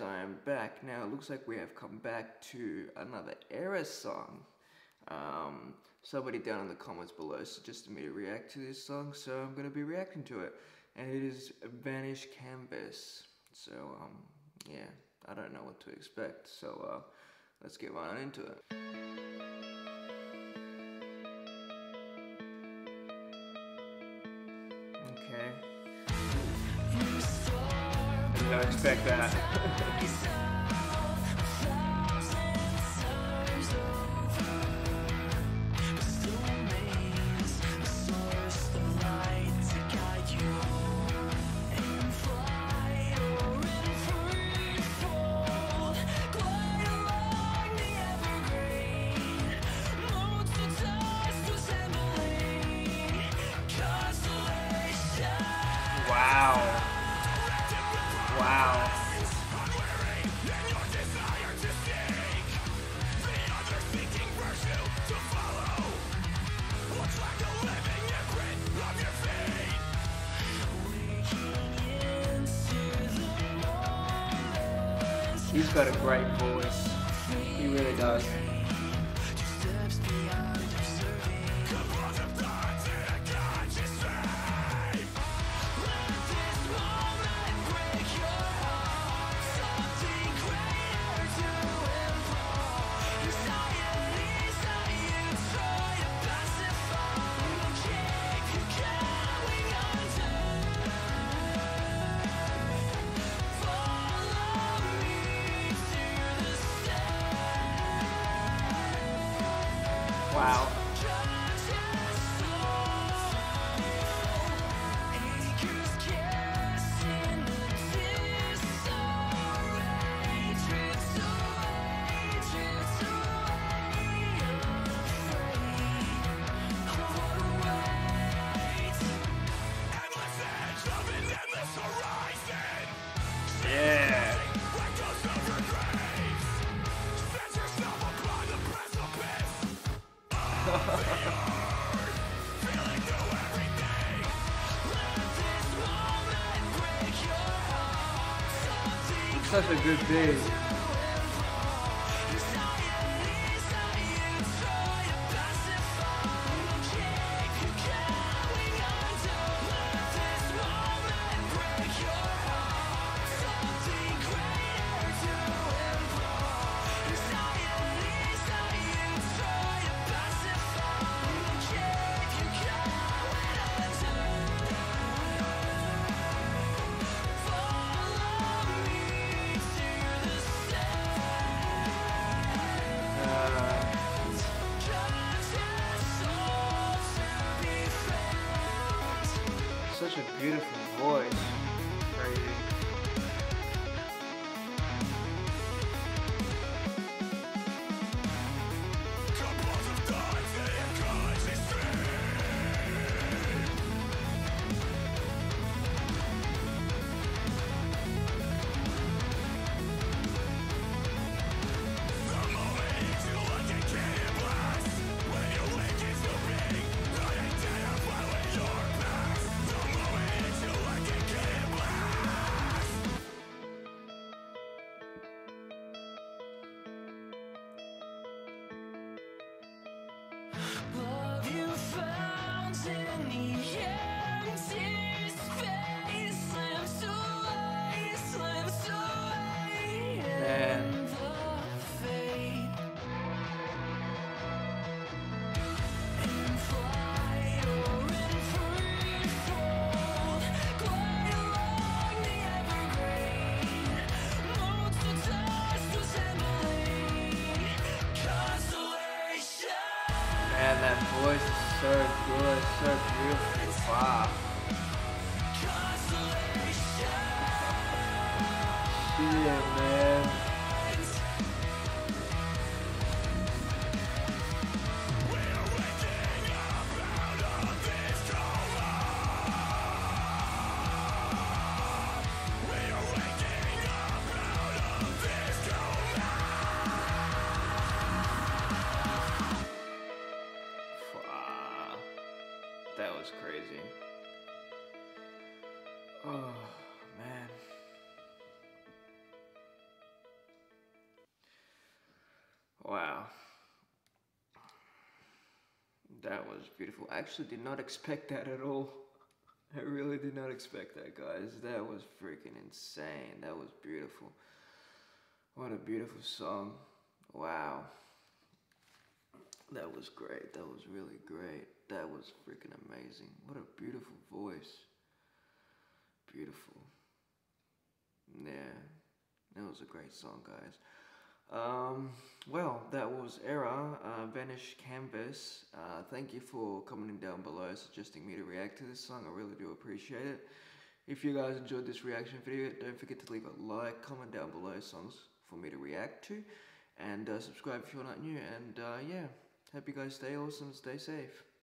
I am back. Now it looks like we have come back to another ERRA song. Somebody down in the comments below suggested me to react to this song, so I'm going to be reacting to it. And it is Vanish Canvas. So, yeah, I don't know what to expect. So, let's get right into it. Okay. Did not expect that. Wow. Wow. He's got a great voice. He really does. Wow. Yeah. It's such a good beat. Such a beautiful voice. Crazy. Man, that voice is so good, so beautiful. Wow. Shit, man. That was crazy. Oh, man. Wow. That was beautiful. I actually did not expect that at all. I really did not expect that, guys. That was freaking insane. That was beautiful. What a beautiful song. Wow. That was great. That was really great. That was freaking amazing. What a beautiful voice. Beautiful. Yeah. That was a great song, guys. Well, that was ERRA, Vanish Canvas. Thank you for commenting down below, suggesting me to react to this song. I really do appreciate it. If you guys enjoyed this reaction video, don't forget to leave a like, comment down below songs for me to react to, and subscribe if you're not new. And yeah, hope you guys stay awesome, stay safe.